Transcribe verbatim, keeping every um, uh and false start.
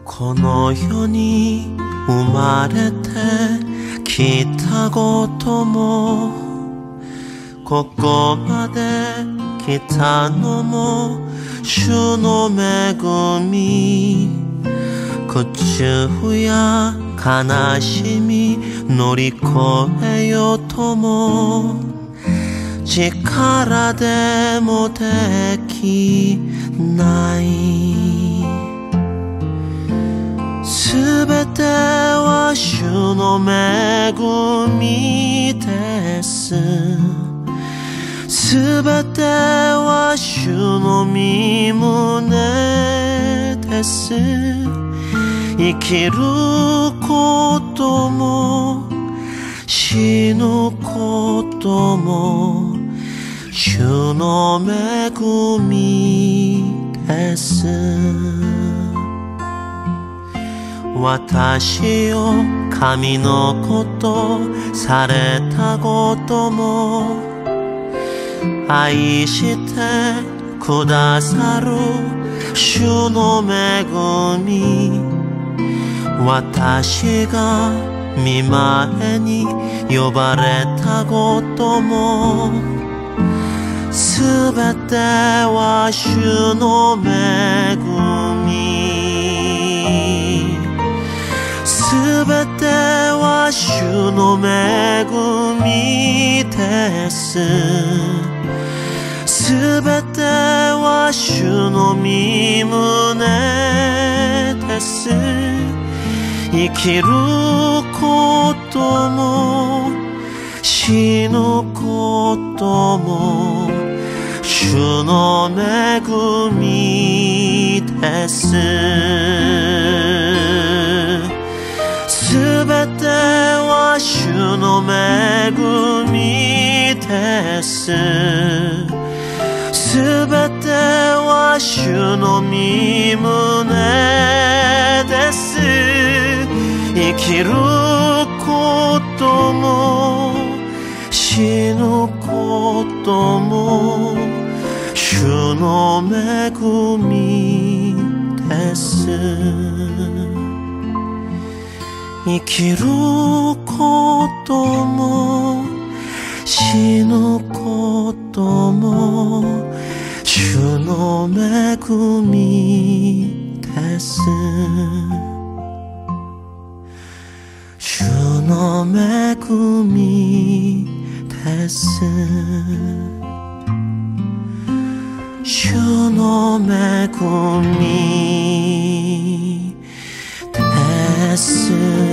この世に生まれてきたことも、ここまで来たのも主の恵み。苦痛や悲しみ乗り越えようとも、力でもできない。すべては主の恵みです。すべては主の御胸です。生きることも死ぬことも主の恵みです。私を神のことされたことも、愛してくださる主の恵み。私が御前に呼ばれたことも、すべては主の恵み。すべては主の恵みです。すべては主の御胸です。生きることも死ぬことも主の恵みです。すべては主の恵みです。すべては主の御胸です。生きることも死ぬことも主の恵みです。生きることも死ぬことも主の恵みです。主の恵みです。主の恵みです。